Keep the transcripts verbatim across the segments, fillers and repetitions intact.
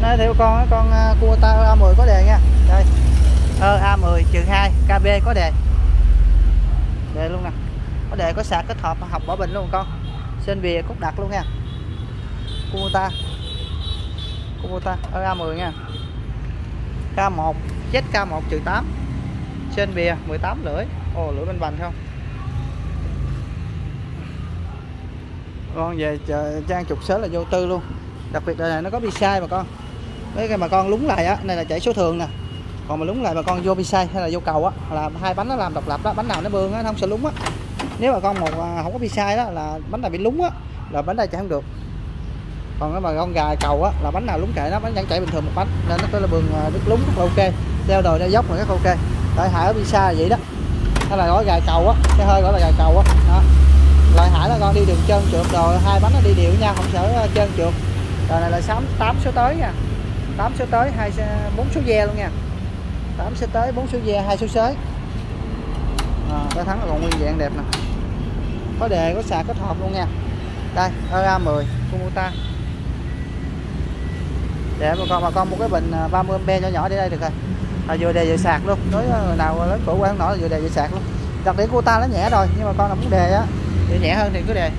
Nói theo con con Kubota A mười có đề nha. Đây. Ơ A mười trừ hai ca bê có đề. Đề luôn nè. Có đề có sạc kết hợp học bảo bình luôn con. Trên bìa cốt đặt luôn nha. Kubota. Kubota A mười nha. K một Z K một trừ tám. Trên bìa mười tám lưỡi. Ồ, lưỡi bên vành không? Con về trang trục sớm là vô tư luôn. Đặc biệt là này nó có bi sai mà con. Mấy cái mà con lúng lại á, này là chạy số thường nè. Còn mà lúng lại mà con vô bi sai hay là vô cầu á, là hai bánh nó làm độc lập đó, bánh nào nó bương á, nó không sợ lúng á. Nếu mà con một không có bi sai đó là bánh này bị lúng á, là bánh này chạy không được. Còn cái mà con gài cầu á là bánh nào lúng kệ nó, bánh vẫn chạy bình thường một bánh, nên nó có là bương đứt lúng rất là ok. Đeo đồ đeo dốc là rất ok. Tại hại ở bi sai là vậy đó. Hay là gói gài cầu á, cái hơi gọi là gài cầu á. Đó. Loại hải là con đi đường trơn trượt rồi, hai bánh nó đi đều nhau, không sợ trơn trượt. Rồi này là tám số tới nha. tám số tới, hai bốn số ve luôn nha. tám số tới, bốn số ve, hai số xới. À, cái thắng là còn nguyên dạng đẹp nè. Có đề có sạc kết hợp luôn nha. Đây, A mười Kubota. Để mà con mà con một cái bình ba mươi am pe nhỏ nhỏ để đây được rồi. À, vừa đề vừa sạc luôn. Đối với nào lớn tuổi quá không nổi là vừa đề vừa sạc luôn. Đặc điểm Kubota nó nhẹ rồi, nhưng mà con là muốn đề á thì nhẹ hơn thì cứ đề.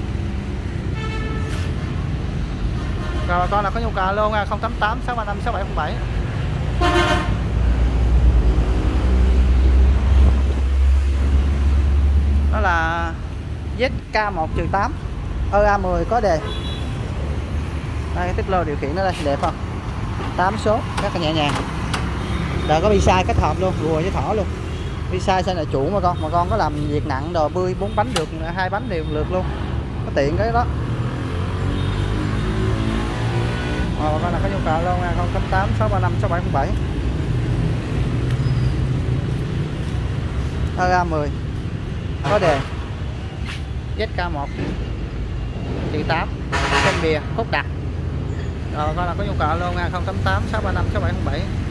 Rồi con là có nhu cầu luôn nha, không tám tám sáu ba năm sáu bảy không bảy. Đó là Z K một trừ tám A mười có đề. Đây cái tích lô điều khiển nó đây đẹp không? tám số rất là nhẹ nhàng. Rồi có bi sai kết hợp luôn, rùa với thỏ luôn. Bi sai sẽ là chủ mà con, mà con có làm việc nặng đồ bươi bốn bánh được, hai bánh đều lượt luôn. Có tiện cái đó. Ờ, con là có nhu cầu luôn nha, không tám tám sáu ba năm sáu bảy không bảy. A mười có đề Z K một trừ tám trên bìa hút đặt. Rồi con là có nhu cầu luôn nha, không tám tám sáu ba năm sáu bảy không bảy.